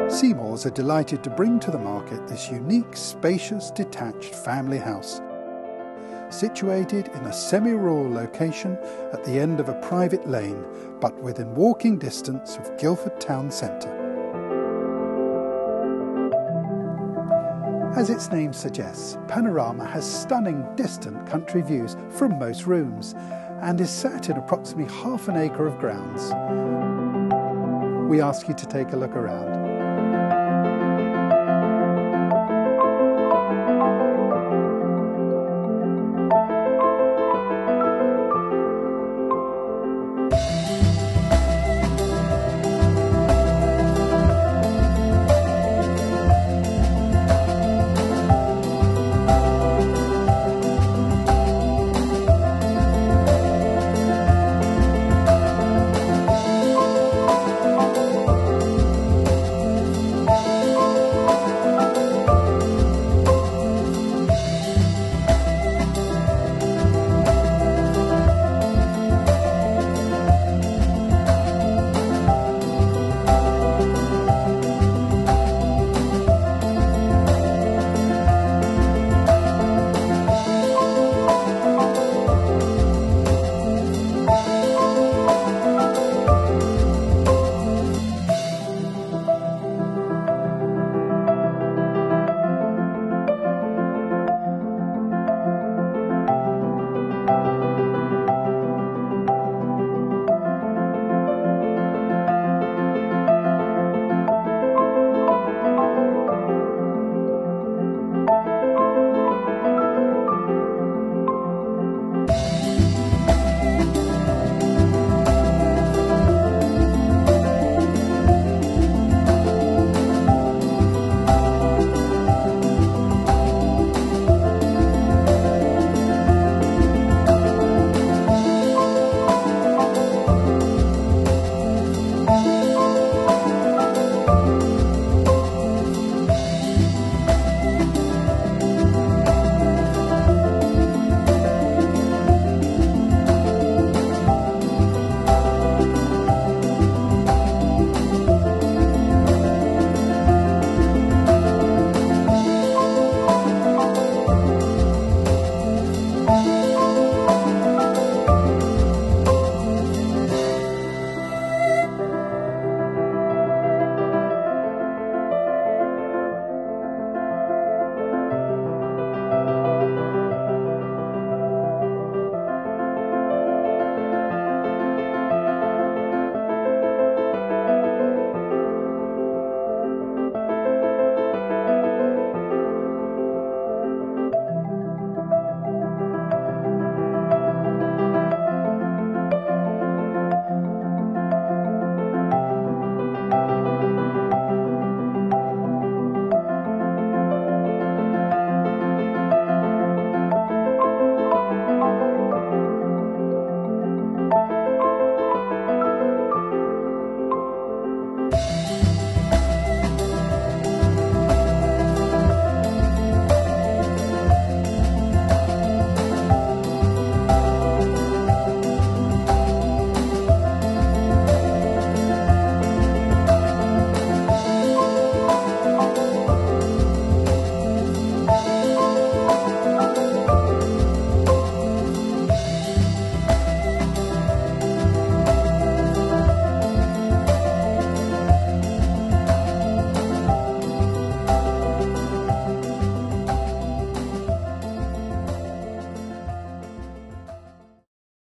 Seymours are delighted to bring to the market this unique, spacious, detached family house, situated in a semi-rural location at the end of a private lane, but within walking distance of Guildford town centre. As its name suggests, Panorama has stunning distant country views from most rooms and is sat in approximately half an acre of grounds. We ask you to take a look around.